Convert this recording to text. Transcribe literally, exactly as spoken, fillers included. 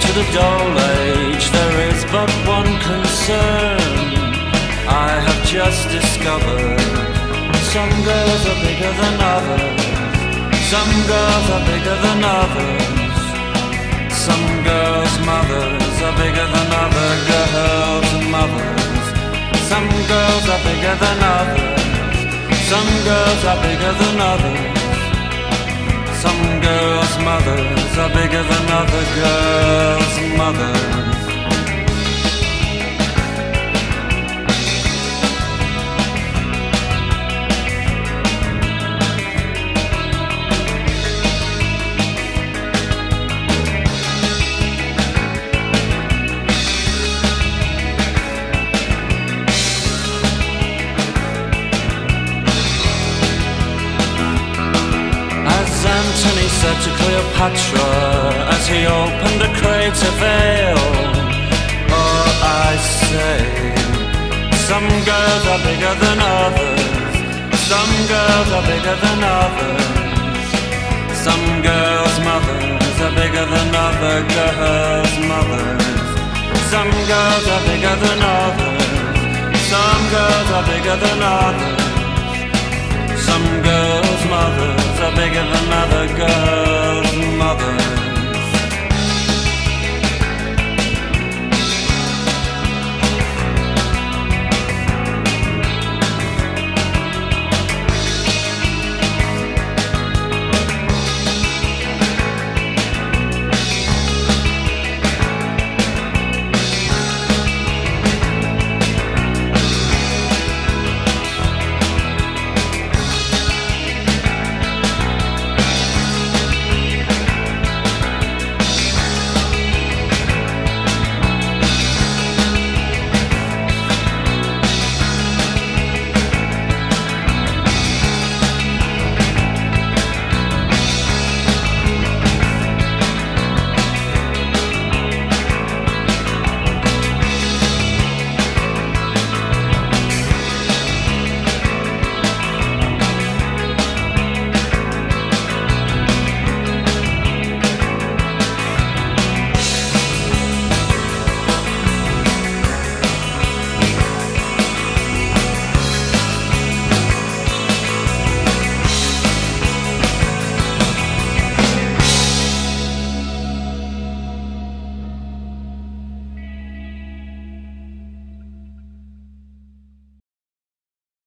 to the dull age there is but one concern I have just discovered. Some girls are bigger than others. Some girls are bigger than others. Some girls' mothers are bigger than other girls' mothers. Some girls are bigger than others. Some girls are bigger than others. Some girls' mothers are bigger than other girls' mothers. Antony said to Cleopatra as he opened a crater veil, oh, I say, some girls are bigger than others. Some girls are bigger than others. Some girls' mothers are bigger than other girls' mothers. Some girls are bigger than others. Some girls are bigger than others. Some girls' mothers are bigger than other girls.